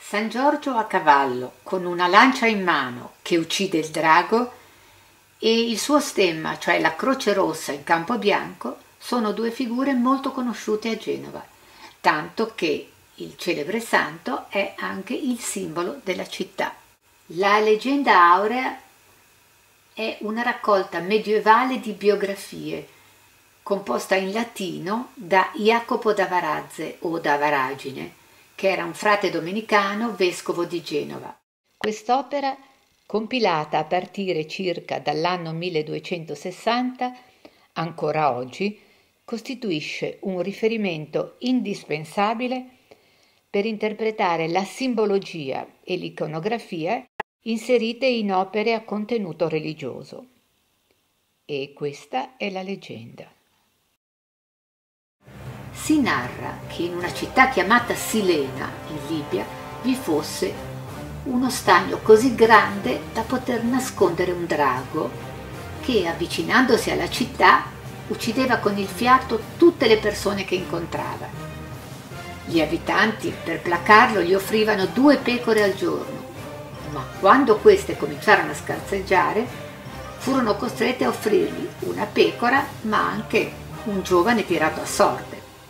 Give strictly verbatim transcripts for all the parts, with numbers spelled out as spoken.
San Giorgio a cavallo, con una lancia in mano, che uccide il drago, e il suo stemma, cioè la croce rossa in campo bianco, sono due figure molto conosciute a Genova, tanto che il celebre santo è anche il simbolo della città. La leggenda aurea è una raccolta medievale di biografie, composta in latino da Jacopo da Varazze o da Varagine, che era un frate domenicano vescovo di Genova. Quest'opera, compilata a partire circa dall'anno milleduecentosessanta, ancora oggi, costituisce un riferimento indispensabile per interpretare la simbologia e l'iconografia inserite in opere a contenuto religioso. E questa è la leggenda. Si narra che in una città chiamata Silena, in Libia, vi fosse uno stagno così grande da poter nascondere un drago che, avvicinandosi alla città, uccideva con il fiato tutte le persone che incontrava. Gli abitanti, per placarlo, gli offrivano due pecore al giorno, ma quando queste cominciarono a scarseggiare, furono costrette a offrirgli una pecora, ma anche un giovane tirato a sorte.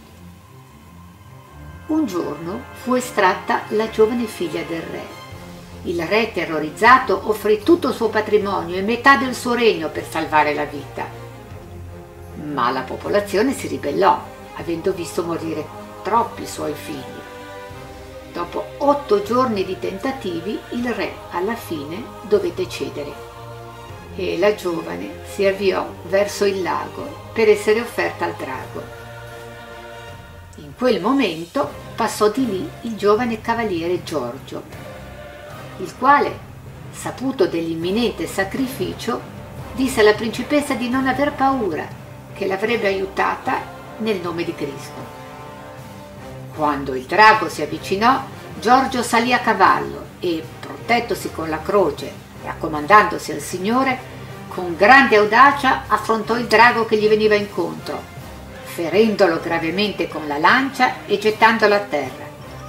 Un giorno fu estratta la giovane figlia del re. Il re, terrorizzato, offrì tutto il suo patrimonio e metà del suo regno per salvare la vita. Ma la popolazione si ribellò, avendo visto morire troppi suoi figli. Dopo otto giorni di tentativi, il re alla fine dovette cedere e la giovane si avviò verso il lago per essere offerta al drago. In quel momento passò di lì il giovane cavaliere Giorgio, il quale, saputo dell'imminente sacrificio, disse alla principessa di non aver paura, che l'avrebbe aiutata nel nome di Cristo. Quando il drago si avvicinò, Giorgio salì a cavallo e, protettosi con la croce, raccomandandosi al Signore, con grande audacia affrontò il drago che gli veniva incontro, ferendolo gravemente con la lancia e gettandolo a terra.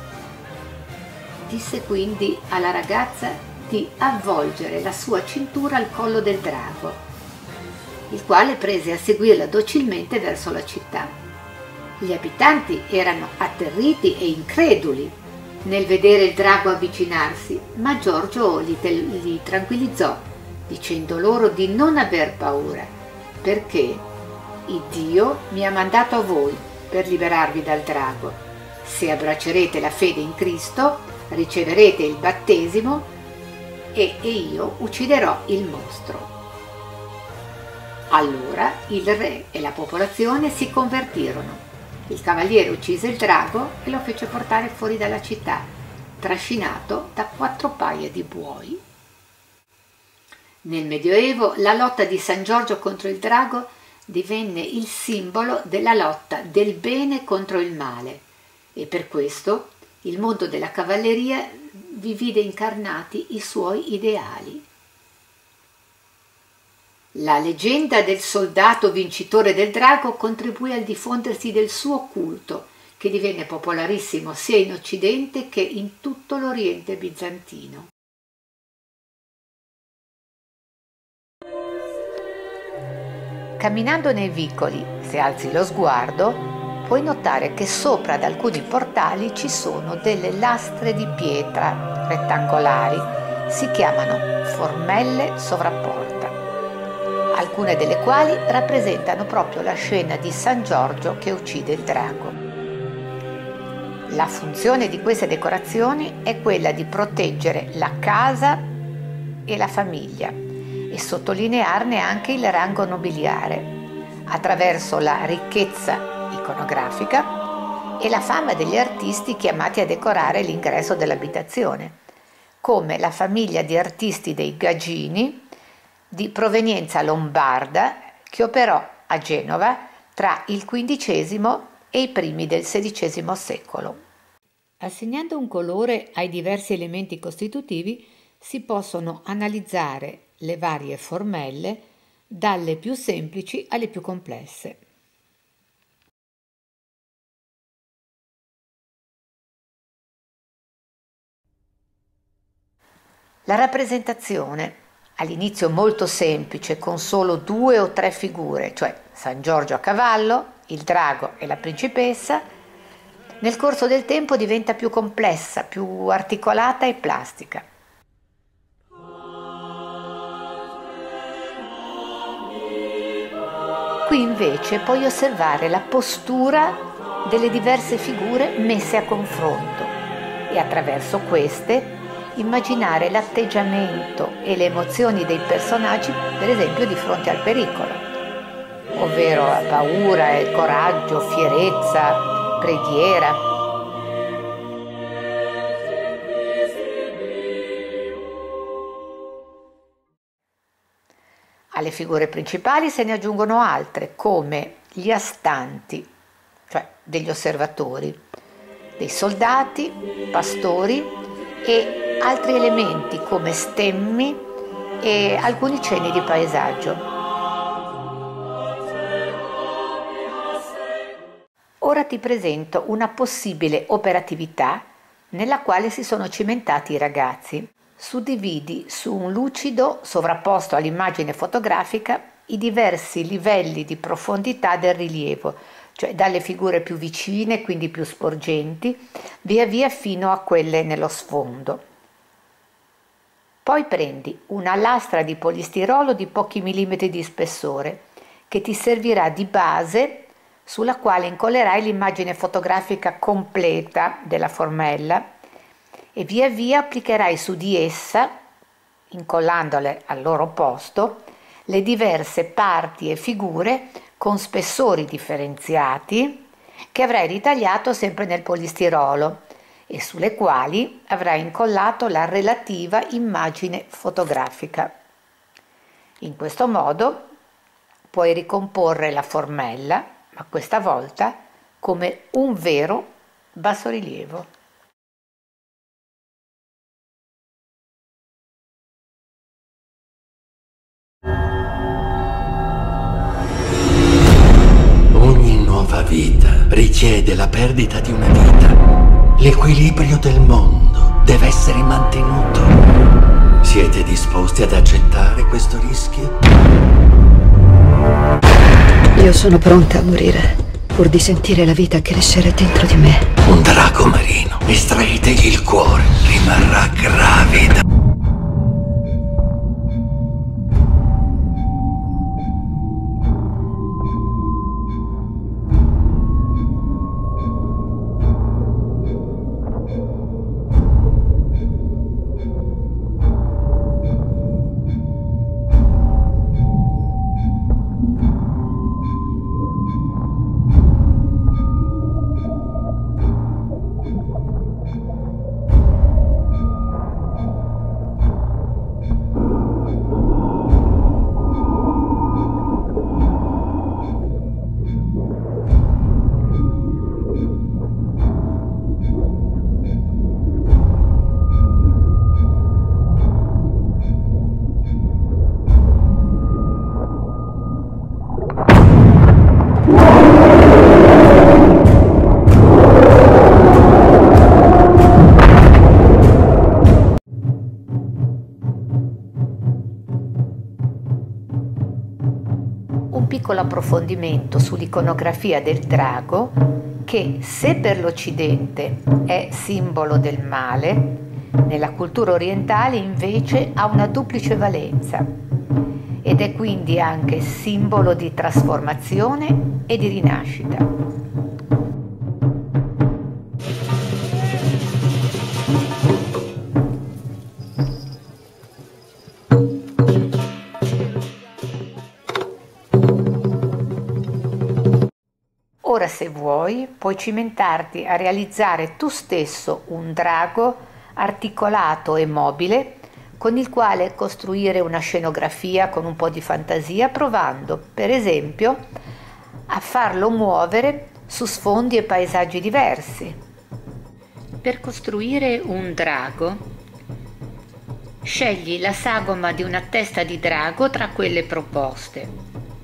Disse quindi alla ragazza di avvolgere la sua cintura al collo del drago, il quale prese a seguirla docilmente verso la città. Gli abitanti erano atterriti e increduli nel vedere il drago avvicinarsi, ma Giorgio li, li tranquillizzò, dicendo loro di non aver paura, perché il Dio mi ha mandato a voi per liberarvi dal drago. Se abbraccerete la fede in Cristo, riceverete il battesimo e, e io ucciderò il mostro. Allora il re e la popolazione si convertirono. Il cavaliere uccise il drago e lo fece portare fuori dalla città, trascinato da quattro paia di buoi. Nel Medioevo la lotta di San Giorgio contro il drago divenne il simbolo della lotta del bene contro il male e per questo il mondo della cavalleria vi vide incarnati i suoi ideali. La leggenda del soldato vincitore del drago contribuì al diffondersi del suo culto, che divenne popolarissimo sia in Occidente che in tutto l'Oriente bizantino. Camminando nei vicoli, se alzi lo sguardo, puoi notare che sopra ad alcuni portali ci sono delle lastre di pietra rettangolari, si chiamano formelle sovrapporta, alcune delle quali rappresentano proprio la scena di San Giorgio che uccide il drago. La funzione di queste decorazioni è quella di proteggere la casa e la famiglia e sottolinearne anche il rango nobiliare attraverso la ricchezza iconografica e la fama degli artisti chiamati a decorare l'ingresso dell'abitazione, come la famiglia di artisti dei Gagini di provenienza lombarda che operò a Genova tra il quindicesimo e i primi del sedicesimo secolo. Assegnando un colore ai diversi elementi costitutivi si possono analizzare le varie formelle dalle più semplici alle più complesse. La rappresentazione, all'inizio molto semplice, con solo due o tre figure, cioè San Giorgio a cavallo, il drago e la principessa, nel corso del tempo diventa più complessa, più articolata e plastica. Qui invece puoi osservare la postura delle diverse figure messe a confronto e attraverso queste immaginare l'atteggiamento e le emozioni dei personaggi, per esempio di fronte al pericolo, ovvero la paura, il coraggio, fierezza, preghiera. Alle figure principali se ne aggiungono altre, come gli astanti, cioè degli osservatori, dei soldati, pastori e altri elementi come stemmi e alcuni cenni di paesaggio. Ora ti presento una possibile operatività nella quale si sono cimentati i ragazzi. Suddividi su un lucido sovrapposto all'immagine fotografica i diversi livelli di profondità del rilievo, cioè dalle figure più vicine, quindi più sporgenti, via via fino a quelle nello sfondo. Poi prendi una lastra di polistirolo di pochi millimetri di spessore che ti servirà di base sulla quale incollerai l'immagine fotografica completa della formella e via via applicherai su di essa, incollandole al loro posto, le diverse parti e figure con spessori differenziati che avrai ritagliato sempre nel polistirolo e sulle quali avrai incollato la relativa immagine fotografica. In questo modo puoi ricomporre la formella, ma questa volta come un vero bassorilievo. Ogni nuova vita richiede la perdita di una vita. L'equilibrio del mondo deve essere mantenuto. Siete disposti ad accettare questo rischio? Io sono pronta a morire, pur di sentire la vita crescere dentro di me. Un drago marino, estraetegli il cuore, rimarrà gravida. Piccolo approfondimento sull'iconografia del drago che, se per l'Occidente è simbolo del male, nella cultura orientale invece ha una duplice valenza ed è quindi anche simbolo di trasformazione e di rinascita. Ora, se vuoi, puoi cimentarti a realizzare tu stesso un drago articolato e mobile con il quale costruire una scenografia con un po' di fantasia, provando, per esempio, a farlo muovere su sfondi e paesaggi diversi. Per costruire un drago, scegli la sagoma di una testa di drago tra quelle proposte.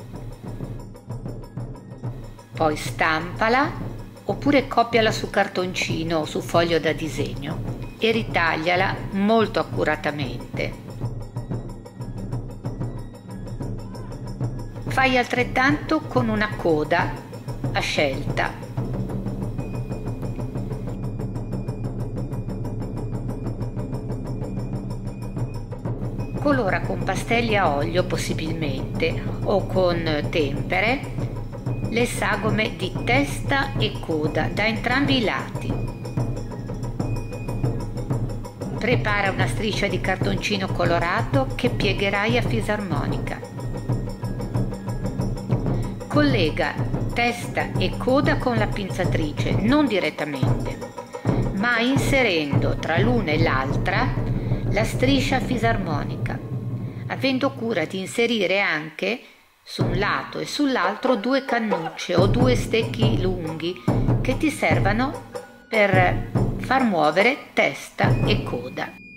Poi stampala oppure copiala su cartoncino o su foglio da disegno. e ritagliala molto accuratamente. Fai altrettanto con una coda a scelta. Colora con pastelli a olio possibilmente o con tempere le sagome di testa e coda da entrambi i lati. Prepara una striscia di cartoncino colorato che piegherai a fisarmonica. Collega testa e coda con la pinzatrice, non direttamente, ma inserendo tra l'una e l'altra la striscia a fisarmonica, avendo cura di inserire anche su un lato e sull'altro due cannucce o due stecchi lunghi che ti servano per far muovere testa e coda.